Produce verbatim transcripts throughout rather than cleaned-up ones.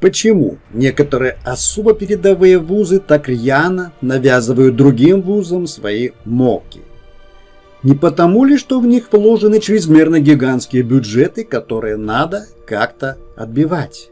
Почему некоторые особо передовые вузы так рьяно навязывают другим вузам свои моки? Не потому ли, что в них вложены чрезмерно гигантские бюджеты, которые надо как-то отбивать?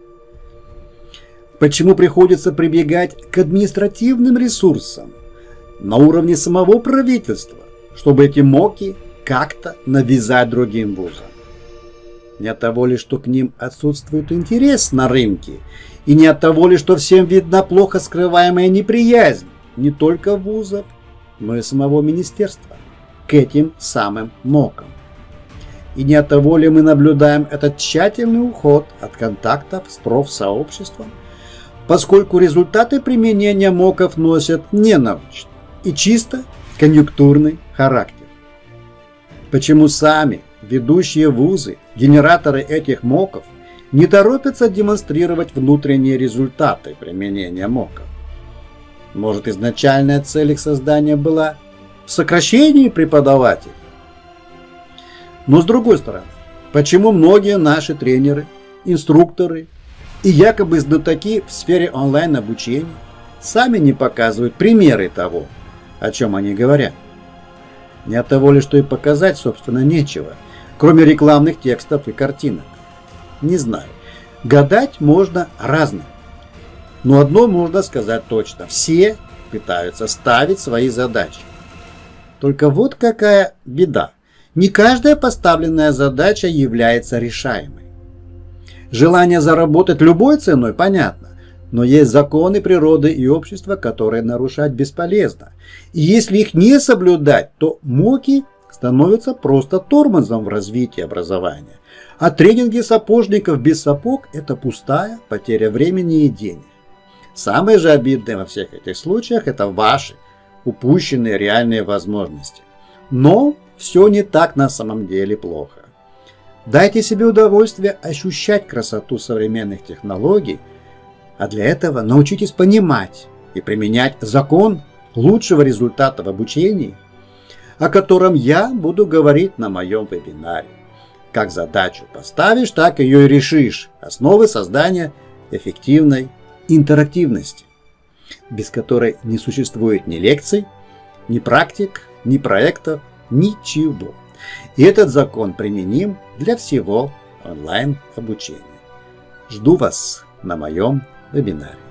Почему приходится прибегать к административным ресурсам на уровне самого правительства, чтобы эти моки как-то навязать другим вузам? Не от того ли, что к ним отсутствует интерес на рынке, и не от того ли, что всем видна плохо скрываемая неприязнь не только вузов, но и самого министерства к этим самым мокам. И не от того ли мы наблюдаем этот тщательный уход от контактов с профсообществом, поскольку результаты применения моков носят не научный и чисто конъюнктурный характер. Почему сами ведущие вузы, генераторы этих моков, не торопятся демонстрировать внутренние результаты применения моков? Может, изначальная цель их создания была в сокращении преподавателей? Но с другой стороны, почему многие наши тренеры, инструкторы и якобы знатоки в сфере онлайн-обучения сами не показывают примеры того, о чем они говорят? Не от того ли, что и показать, собственно, нечего, кроме рекламных текстов и картинок? Не знаю. Гадать можно разное. Но одно можно сказать точно. Все пытаются ставить свои задачи. Только вот какая беда. Не каждая поставленная задача является решаемой. Желание заработать любой ценой понятно. Но есть законы природы и общества, которые нарушать бесполезно. И если их не соблюдать, то моки становятся просто тормозом в развитии образования. А тренинги сапожников без сапог – это пустая потеря времени и денег. Самое же обидное во всех этих случаях – это ваши упущенные реальные возможности. Но все не так на самом деле плохо. Дайте себе удовольствие ощущать красоту современных технологий, а для этого научитесь понимать и применять закон лучшего результата в обучении, о котором я буду говорить на моем вебинаре. Как задачу поставишь, так ее и решишь. Основы создания эффективной интерактивности, без которой не существует ни лекций, ни практик, ни проектов, ничего. И этот закон применим для всего онлайн-обучения. Жду вас на моем вебинаре.